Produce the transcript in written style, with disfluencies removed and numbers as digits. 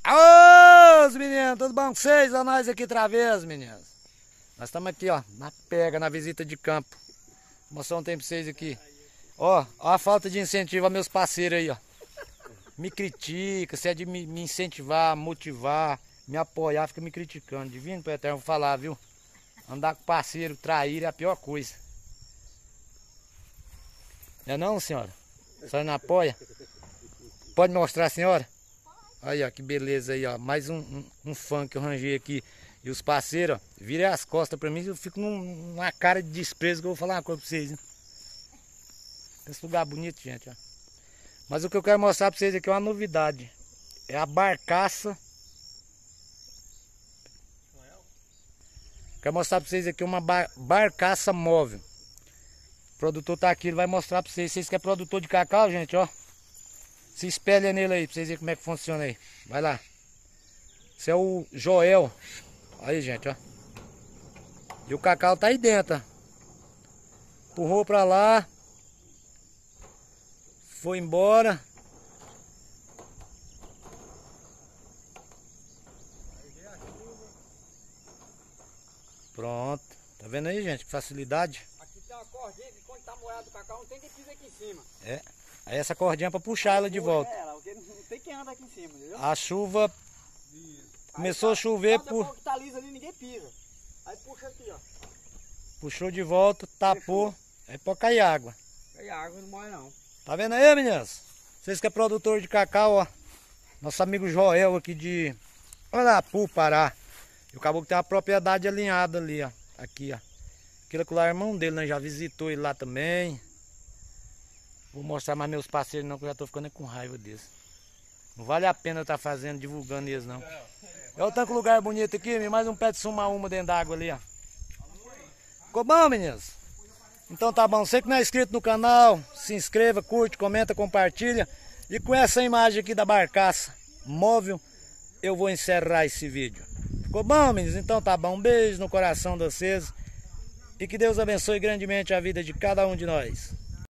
Aô, os meninos, tudo bom com vocês? Olha nós aqui outra vez, meninos. Nós estamos aqui, ó, na pega, na visita de campo. Vou mostrar um tempo pra vocês aqui. Ó a falta de incentivo a meus parceiros aí, ó. Me critica, se é de me incentivar, motivar, me apoiar, fica me criticando. Divino pro Eterno falar, viu? Andar com parceiro, trair é a pior coisa. Não é não, senhora? A senhora não apoia? Pode mostrar, senhora? Aí, ó, que beleza aí, ó. Mais um fã que eu arranjei aqui. E os parceiros, ó, virem as costas pra mim, eu fico numa cara de desprezo que eu vou falar uma coisa pra vocês, hein? Esse lugar bonito, gente, ó. Mas o que eu quero mostrar pra vocês aqui é uma novidade. É a barcaça. Quero mostrar pra vocês aqui uma barcaça móvel. O produtor tá aqui, ele vai mostrar pra vocês. Vocês que é produtor de cacau, gente, ó. Se espelha nele aí, pra vocês verem como é que funciona aí. Vai lá. Esse é o Joel. Aí, gente, ó. E o cacau tá aí dentro, ó. Empurrou pra lá. Foi embora. Pronto. Tá vendo aí, gente? Que facilidade. Aqui tem uma cordinha que quando tá molhado o cacau não tem que pisar aqui em cima. É. Aí essa cordinha pra puxar ela de volta. É, porque não tem quem anda aqui em cima, entendeu? A chuva começou a chover por... que tá liso ali, ninguém pisa. Aí puxa aqui, ó. Puxou de volta, tapou. Aí pode cair água. Aí a água não morre não. Tá vendo aí, meninas? Vocês que é produtor de cacau, ó. Nosso amigo Joel aqui de Anapu, Pará. E o caboclo tem uma propriedade alinhada ali, ó. Aqui, ó. Aquilo lá é irmão dele, né? Já visitou ele lá também. Vou mostrar mais meus parceiros não, que eu já tô ficando com raiva deles. Não vale a pena eu estar fazendo, divulgando eles não. Olha o tanto lugar bonito aqui, mais um pé de suma dentro d'água ali, ó. Ficou bom, meninas? Então tá bom, você que não é inscrito no canal, se inscreva, curte, comenta, compartilha. E com essa imagem aqui da barcaça móvel, eu vou encerrar esse vídeo. Ficou bom, meninas? Então tá bom, um beijo no coração de vocês. E que Deus abençoe grandemente a vida de cada um de nós.